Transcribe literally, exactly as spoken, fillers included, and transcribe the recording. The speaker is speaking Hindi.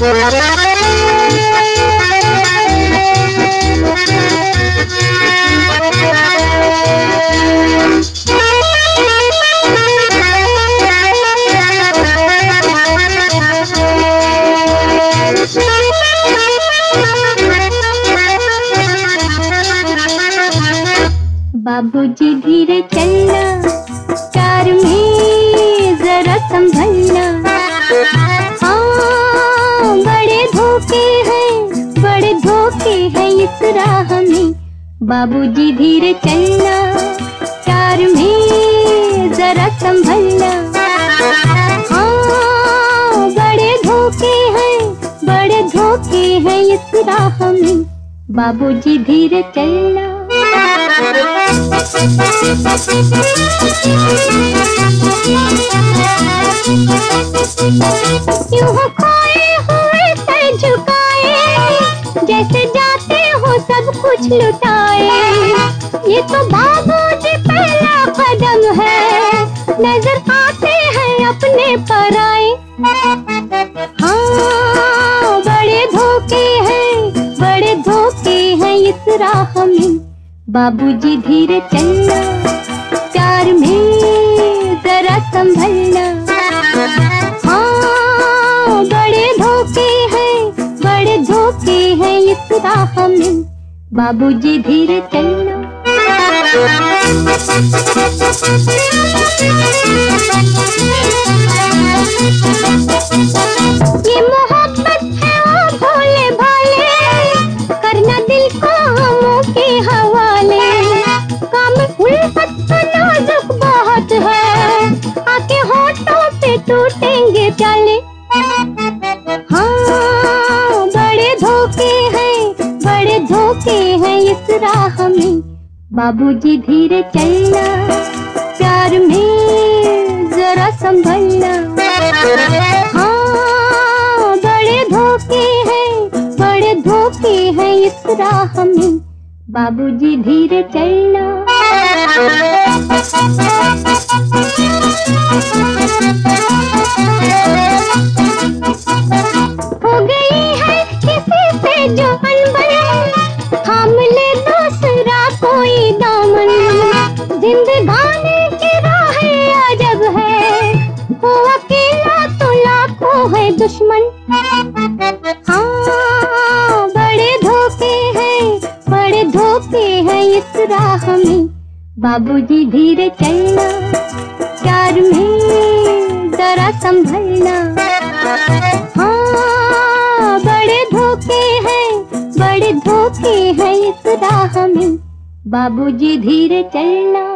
बाबूजी धीरे चलना, कार में जरा संभलना। हाँ बड़े धोखे हैं, बड़े धोखे हैं इस राह में। बाबूजी धीरे चलना, कार में जरा संभलना। हाँ बड़े धोखे हैं, बड़े धोखे हैं इस राह में। बाबूजी धीरे चलना। यूं खोए हुए सर झुकाए, जैसे जाते हो सब कुछ लुटाए। ये तो बाबूजी पहला कदम है, नजर आते हैं अपने पराए। हाँ बड़े धोखे हैं, बड़े धोखे हैं इस राह में। बाबूजी धीरे चलना, प्यार में जरा संभलना। हाँ बड़े धोखे हैं, बड़े धोखे हैं इस राह में। बाबूजी धीरे चलना। ये मोहब्बत है ओ भोले भाले, करना दिल को हमों के हवाले। काम उल्फत का नाजुक बहुत है, आके होठों पे टूटेंगे प्याले। हाँ बड़े धोखे हैं, बड़े धोखे हैं इस राह में। बाबूजी धीरे चलना, प्यार में जरा संभलना। हाँ बड़े धोखे हैं, बड़े धोखे हैं इस राह में। बाबूजी धीरे चलना। हो गई है किसी से जो अनबन, थाम ले दूसरा कोई दामन। जिंदगानी की राहें अजब है, हो अकेला तो लाखों है दुश्मन। हाँ बड़े धोखे हैं, बड़े धोखे हैं इस राह में। बाबूजी धीरे चलना, प्यार में जरा संभलना। हाँ बड़े धोखे हैं, बड़े धोखे हैं इस राह में। बाबूजी धीरे चलना।